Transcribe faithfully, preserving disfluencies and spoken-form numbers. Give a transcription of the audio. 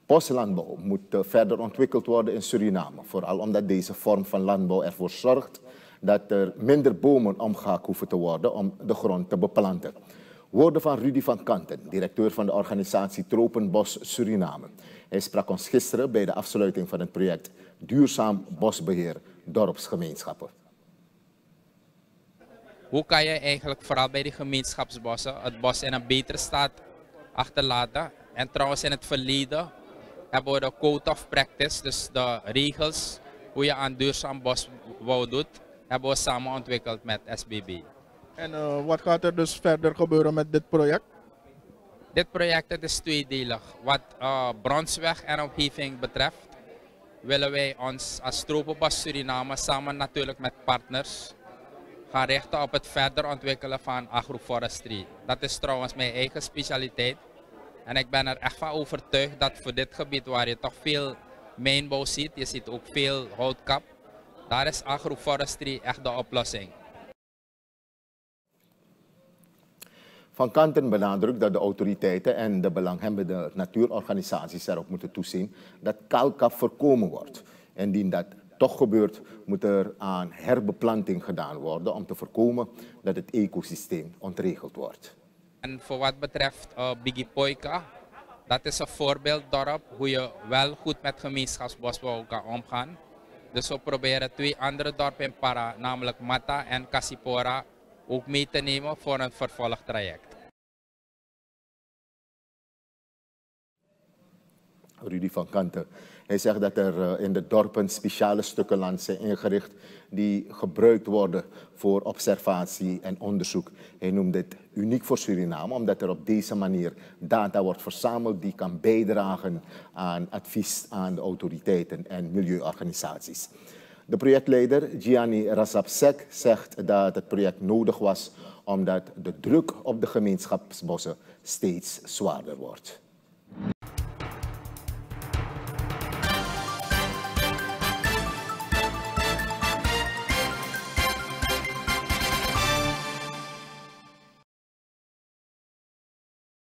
Boslandbouw moet uh, verder ontwikkeld worden in Suriname, vooral omdat deze vorm van landbouw ervoor zorgt dat er minder bomen omgehakt hoeven te worden om de grond te beplanten. Woorden van Rudy van Kanten, directeur van de organisatie Tropenbos Suriname. Hij sprak ons gisteren bij de afsluiting van het project Duurzaam Bosbeheer Dorpsgemeenschappen. Hoe kan je eigenlijk vooral bij die gemeenschapsbossen het bos in een betere staat achterlaten? En trouwens in het verleden hebben we de Code of Practice, dus de regels hoe je aan duurzaam bosbouw doet, hebben we samen ontwikkeld met S B B. En uh, wat gaat er dus verder gebeuren met dit project? Dit project het is tweedelig. Wat uh, Bronsweg en omgeving betreft willen wij ons als Tropenbos Suriname samen natuurlijk met partners gaan richten op het verder ontwikkelen van agroforestry. Dat is trouwens mijn eigen specialiteit. En ik ben er echt van overtuigd dat voor dit gebied waar je toch veel mijnbouw ziet, je ziet ook veel houtkap, daar is agroforestry echt de oplossing. Van Kanten benadrukt dat de autoriteiten en de belanghebbende natuurorganisaties erop moeten toezien dat kaalkap voorkomen wordt. Indien dat toch gebeurt, moet er aan herbeplanting gedaan worden om te voorkomen dat het ecosysteem ontregeld wordt. En voor wat betreft uh, Bigipoika, dat is een voorbeelddorp hoe je wel goed met gemeenschapsbosbouw kan omgaan. Dus we proberen twee andere dorpen in Para, namelijk Mata en Kasipora, ook mee te nemen voor een vervolgtraject. Rudy van Kanten. Hij zegt dat er in de dorpen speciale stukken land zijn ingericht die gebruikt worden voor observatie en onderzoek. Hij noemt dit uniek voor Suriname, omdat er op deze manier data wordt verzameld die kan bijdragen aan advies aan de autoriteiten en milieuorganisaties. De projectleider Gianni Razapsek zegt dat het project nodig was omdat de druk op de gemeenschapsbossen steeds zwaarder wordt.